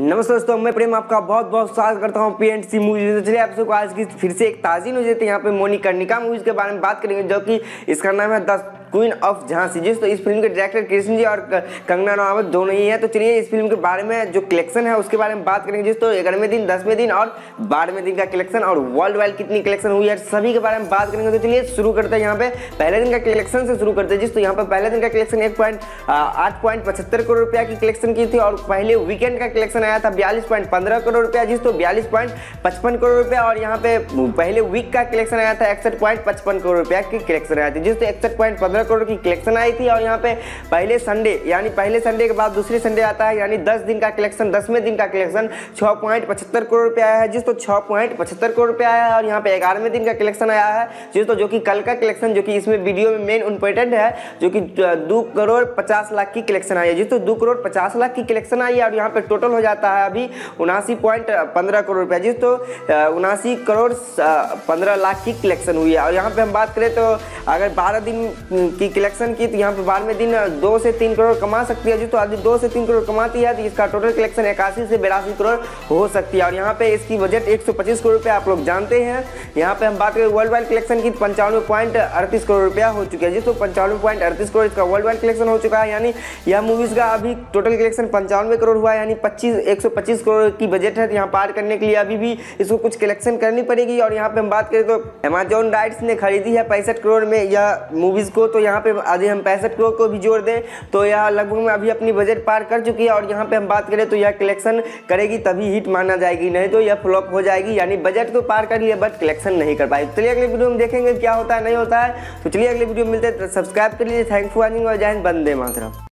नमस्ते दोस्तों, मैं प्रेम आपका बहुत बहुत स्वागत करता हूं P&C मूवी। तो चलिए आप सबको आज की फिर से एक ताज़ी न्यूज़ देते हैं। यहाँ पे मणिकर्णिका मूवीज के बारे में बात करेंगे, जो कि इसका नाम है द क्वीन ऑफ झांसी। जिस तो इस फिल्म के डायरेक्टर कृष्ण जी और कंगना रनावत दोनों ही हैं। तो चलिए इस फिल्म के बारे में जो कलेक्शन है उसके बारे में बात करेंगे, जिस तो 11वें दिन, 10वें दिन और 12वें दिन का कलेक्शन और वर्ल्ड वाइड कितनी कलेक्शन हुई है सभी के बारे में बात करेंगे। तो चलिए शुरू करते हैं यहाँ पे पहले दिन का कलेक्शन से शुरू करते हैं। जिस तो यहाँ पे पहले दिन का कलेक्शन 8.75 करोड़ रुपया की कलेक्शन की थी और पहले वीकेंड का कलेक्शन आया था 42.15 करोड़ रुपया, जिस तो 42.55 करोड़ रुपया। और यहाँ पे पहले वीक का कलेक्शन आया था 61.55 करोड़ रुपया की कलेक्शन आया थी, जिस तो 61.15 करोड़ की कलेक्शन आई थी। और यहाँ पे पहले संडे यानी पहले संडे के बाद दूसरे संडे आता है, यानी 10 दिन का कलेक्शन, 10वें दिन का कलेक्शन 6.75 करोड़ रुपया आया है, जिस तो 6.75 करोड़ रुपया आया है। और यहाँ पे 11वें दिन का कलेक्शन आया है, जिस तो जो कि कल का कलेक्शन, जो कि इसमें वीडियो में मेन इंपॉर्टेंट है, जो कि 2 करोड़ 50 लाख की कलेक्शन आई है, जिस तो 2 करोड़ 50 लाख की कलेक्शन आई है। और यहाँ पे टोटल हो जाता है अभी 79.15 करोड़ रुपया, जिस तो 79 करोड़ 15 लाख की कलेक्शन हुई है। और यहाँ पे हम बात करें तो अगर 12 दिन की कलेक्शन की, तो यहाँ पे 12वें दिन 2 से 3 करोड़ कमा सकती है, जिस तो आदि 2 से 3 करोड़ कमाती है, तो इसका टोटल कलेक्शन 81 से 82 करोड़ हो सकती है। और यहाँ पे इसकी बजट 125 करोड़ रुपया आप लोग जानते हैं। यहाँ पे हम बात करें वर्ल्ड वाइड कलेक्शन की, 95.38 करोड़ रुपया हो चुका है, जिस तो 95.38 करोड़ इसका वर्ल्ड वाइड कलेक्शन हो चुका है। यानी यह मूवीज का अभी टोटल कलेक्शन 95 करोड़ हुआ है, यानी 125 करोड़ की बजट है। यहाँ पार करने के लिए अभी भी इसको कुछ कलेक्शन करनी पड़ेगी। और यहाँ पे हम बात करें तो अमेजॉन राइट्स ने खरीदी है 65 करोड़ में यह मूवीज को, तो यहाँ पे यदि हम 65 करोड़ को भी जोड़ दें तो यह लगभग में अभी अपनी बजट पार कर चुकी है। और यहाँ पे हम बात करें तो यह कलेक्शन करेगी तभी हिट माना जाएगी, नहीं तो यह फ्लॉप हो जाएगी। यानी बजट तो पार कर लिया बट कलेक्शन नहीं कर पाई। चलिए अगले वीडियो में देखेंगे क्या होता है नहीं होता है। तो चलिए अगले वीडियो में मिलते हैं, सब्सक्राइब कर लीजिए। थैंक्स फॉर वॉचिंग और जय हिंद, वंदे मातरम।